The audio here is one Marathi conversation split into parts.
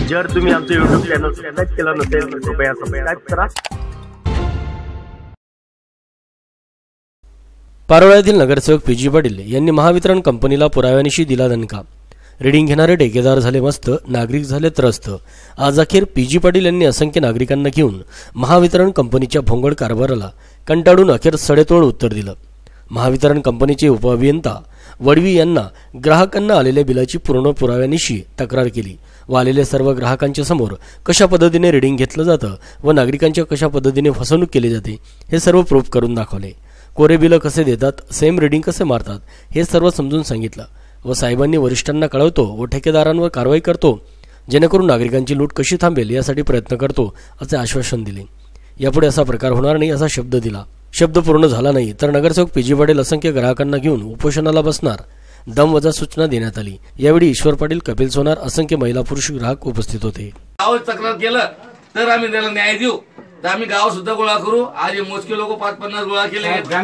जर तुम्ही आमचे YouTube चॅनल सबस्क्राईब केलं नसेल तर कृपया सबस्क्राईब करा। पारोळ्यातील नगरसेवक पीजी पाटील यांनी महावितरण कंपनीला पुराव्यानिशी दिला दणका। रीडिंग घेणारे ठेकेदार झाले मस्त, नागरिक झाले त्रस्त। आज अखेर पीजी पाटील यांनी असंख्य नागरिकांना घेऊन महावितरण कंपनीच्या भोंगळ कारभाराला कंटाळून अखेर सडेतोड उत्तर दिलं। महावितरण कंपनीचे उपअभियंता वडवी यांना ग्राहकांना आलेल्या बिलाची पूर्ण पुराव्यानिशी तक्रार केली व आलेल्या सर्व ग्राहकांच्या समोर कशा पद्धतीने रीडिंग घेतलं जातं व नागरिकांच्या कशा पद्धतीने फसवणूक केली जाते हे सर्व प्रूफ करून दाखवले। कोरे बिलं कसे देतात, सेम रीडिंग कसे मारतात हे सर्व समजून सांगितलं व साहेबांनी वरिष्ठांना कळवतो व ठेकेदारांवर कारवाई करतो, जेणेकरून नागरिकांची लूट कशी थांबेल यासाठी प्रयत्न करतो असे आश्वासन दिले। यापुढे असा प्रकार होणार नाही असा शब्द दिला। शब्द पूर्ण झाला नाही तर नगरसेवक पीजी पाटील असंख्य ग्राहकांना घेऊन उपोषणाला बसणार, दमवजा सूचना देण्यात आली। यावेळी ईश्वर पाटील, कपिल सोनार, असंख्य महिला पुरुष ग्राहक उपस्थित होते। गाव तक्रार केलं तर आम्ही त्याला न्याय देऊ, तर आम्ही गाव सुद्धा गोळा करू। आज मोजके लोक 5-50 गोळा केले।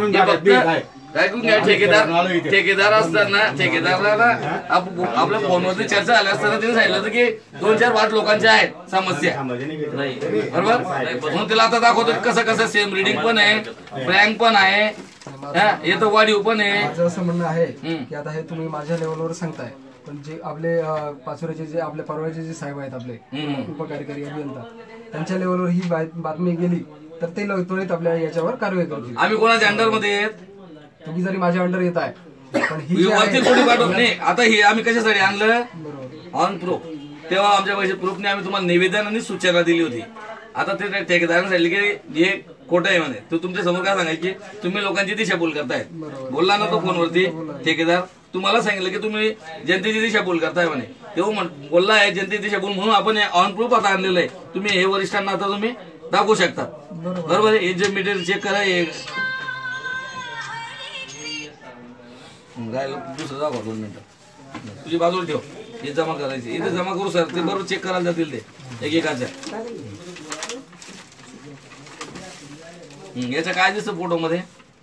ठेकेदार असताना ठेकेदाराला आपल्या फोनवरती चर्चा झाली असताना त्यांनी सांगितलं की 2-4 वाट लोकांच्या आहेत समस्या, बरोबर। म्हणून त्याला आता दाखवतो कसं कसं सेम रीडिंग पण आहे, प्रँक पण आहे, येतो वाढीव पण आहे। माझं असं म्हणणं आहे की आता हे तुम्ही माझ्या लेवलवर सांगताय, पण जे आपले पाचोऱ्याचे जे आपले परवाचे जे साहेब आहेत आपले उपकार्यकारी अभियंता, त्यांच्या लेवलवर ही बातमी गेली तर ते त्वरित आपल्या याच्यावर कारवाई करतील। आम्ही कोणाच्या अंडर मध्ये आहेत? तुम्ही जरी माझ्या अंडर येत आहे पण ही वरती कोणी पाठवत नाही। आता हे आम्ही कशासाठी आणलं? On proof. तेव्हा आमच्या पैसे प्रूफने आम्ही तुम्हाला निवेदन आणि सूचना दिली होती। आता ते ठेकेदारांनी सांगितले की हे खोटं आहे म्हणे, तर तुमच्या समोर काय सांगायची, तुम्ही लोकांची दिशाभूल करतायत। बोलला ना तो फोनवरती ठेकेदार, तुम्हाला सांगितलं की तुम्ही जनतेची दिशाभूल करताय म्हणे। तेव्हा बोलला आहे जनतेची दिशाभूल, म्हणून आपण ऑन प्रूफ आता आणलेलं आहे। तुम्ही हे वरिष्ठांना आता तुम्ही दाखवू शकता, बरोबर आहे। हे जे मीटर चेक करा, हे दुसरं दाखवा 2 मिनिटं, तुझी बाजूला ठेव, हे जमा करायचे, इथे जमा करू सर, ते बरोबर चेक करायला जातील ते एकेकाच्या। याच्या काय दिसतं फोटो मध्ये?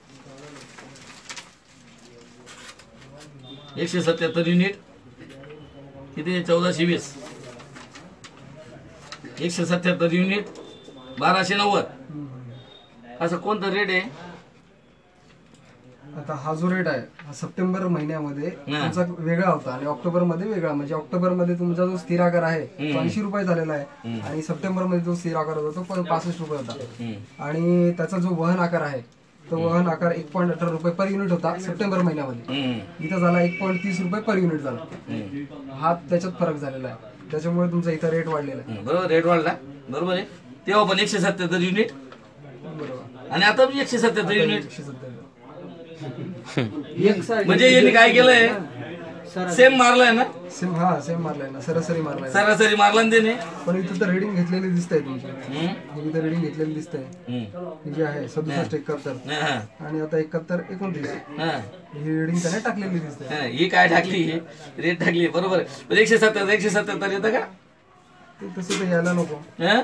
177 युनिट, किती? 1420। 177 युनिट 1290, असं कोणतं रेट आहे? आता हा जो रेट आहे हा सप्टेंबर महिन्यामध्ये तुमचा वेगळा होता आणि ऑक्टोबर मध्ये वेगळा, म्हणजे ऑक्टोबर मध्ये तुमचा जो स्थिर आकार आहे तो 80 रुपये झालेला आहे आणि सप्टेंबर मध्ये जो स्थिर आकार होता तो 65 रुपये होता। आणि त्याचा जो वहन आकार आहे तो वहन आकार 1.18 रुपये पर युनिट होता सप्टेंबर महिन्यामध्ये, इथं झाला 1.30 रुपये पर युनिट झाला। हा त्याच्यात फरक झालेला आहे, त्याच्यामुळे तुमचा इथं रेट वाढलेला आहे। बरोबर, रेट वाढला, बरोबर आहे। तेव्हा पण 177 युनिट, बरोबर, आणि आता 177 युनिट। म्हणजे यांनी काय केलंय? सेम मारलाय ना? सेम मारलाय ना, सरासरी मारलाय, सरासरी मारला ना त्याने। पण इथं तर रिडिंग घेतलेली दिसतंय तुमची, इथं रिडिंग घेतलेली दिसतंय, जे आहे 67-71 आणि आता 71-29 ही रिडिंग त्याने टाकलेली दिसते। ही काय टाकली? रेट टाकली, बरोबर। 177 येतं का? तसं तर यायला नको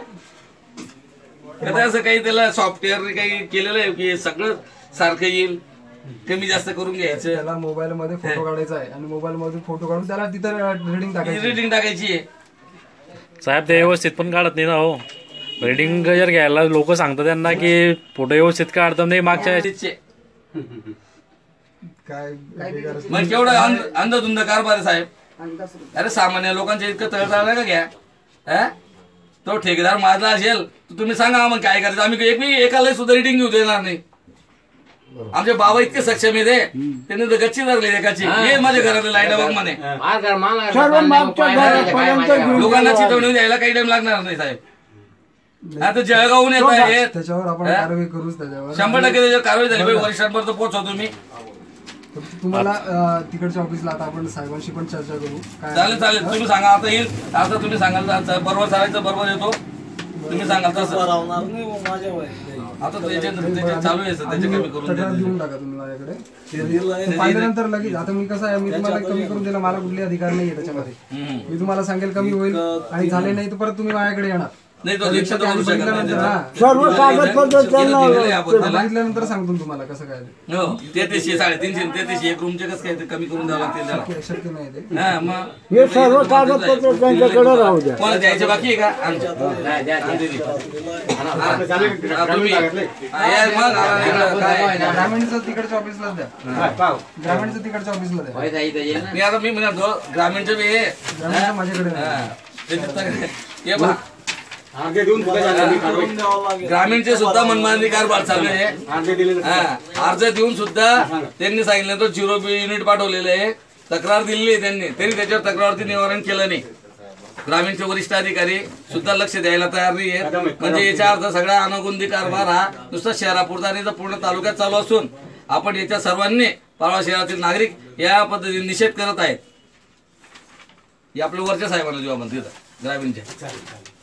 का? असं काही त्याला सॉफ्टवेअर काही केलेलं आहे की सगळं सारखं येईल, कमी जास्त करून घ्यायचं? त्याला मोबाईल मध्ये फोटो काढायचा आहे आणि मोबाईल मध्ये फोटो काढून त्याला तिथं रीडिंग टाकायची आहे। साहेब ते व्यवस्थित पण काढत नाही ना हो। रीडिंग जर घ्यायला लोक सांगतात त्यांना की फोटो व्यवस्थित काढतात नाही मागच्या काय मग केवढा अंधधुंद कारभार आहे साहेब। अरे सामान्य लोकांच्या इतकं तळतळ का घ्या? तो ठेकेदार माझला असेल तर तुम्ही सांगा मग काय करायचं। आम्ही एकाला सुद्धा रीडिंग घेऊ देणार नाही। आमचे बाबा इतके सक्षम आहे, त्यांनी तर गच्ची धरली एकाची, हे माझ्या घरातले लाईट बघ म्हणे। लोकांना चितवणी द्यायला काही टाइम लागणार नाही साहेब। आता जळगावून येत आहे, त्याच्यावर आपण कारवाई करूच, त्याच्यावर 100% त्याच्यावर कारवाई झाली पाहिजे। वरिष्ठांपर्यंत पोहोचवा तुम्ही। तुम्हाला तिकडच्या ऑफिसला आता आपण साहेबांशी पण चर्चा करू। चालेल चालेल, तुम्ही सांगा आता येईल, आता तुम्ही सांगाल बरोबर चालायचं, बरोबर येतो, तुम्ही सांगाल तसं। आता चालू आहे त्याचे कमी करून देऊन टाका तुम्ही माझ्याकडे, पाहिल्यानंतर लगेच। आता मी कसं आहे, मी तुम्हाला कमी करून दिला, मला कुठले अधिकार नाहीये त्याच्यामध्ये। मी तुम्हाला सांगेल कमी होईल आणि झाले नाही तर परत तुम्ही माझ्याकडे येणार, नाही तो रिक्षा तर करू शकत नाही बघितल्यानंतर त्याचा. सर्व कागदपत्र त्यांना दिलेलं आहे आपण त्याला. बघितल्यानंतर सांगतो तुम्हाला कसं काय ते. हो 3300 350 3300 एक रूमचे कसं काय ते कमी करून द्यावं लागतील त्याला. शक्य नाही ते. हा मग हे सर्व कागदपत्र त्यांच्याकडे राहू द्या. कोणाला द्यायचे बाकी आहे का आमच्या? तुम्ही या मग काय ग्रामीणचं तिकडच्या ऑफिसला द्या. ग्रामीणचं तिकडच्या ऑफिसला द्या. मी आता मी म्हणतो ग्रामीणचं बी हे ग्रामीणचं माझ्याकडे नाही. हा. हे बघा. ग्रामीणचे सुद्धा मनमानी कारभार चालू आहे. अर्ज देऊन सुद्धा त्यांनी सांगितलं तो 0 युनिट पाठवलेलं आहे. तक्रार दिलेली आहे त्यांनी त्याच्यावर तक्रारवरती निवारण केलं नाही. ग्रामीणचे वरिष्ठ अधिकारी सुद्धा लक्ष द्यायला तयार नाही आहेत. म्हणजे याचा अर्थ सगळा अनागोंदी कारभार हा नुसता शहरापुरता आणि पूर्ण तालुक्यात चालू असून आपण याच्या सर्वांनी पारोळा शहरातील नागरिक या पद्धतीने निषेध करत आहेत. हे आपल्या वरच्या साहेबांना जेव्हा आपण तिथं ग्रामीणच्या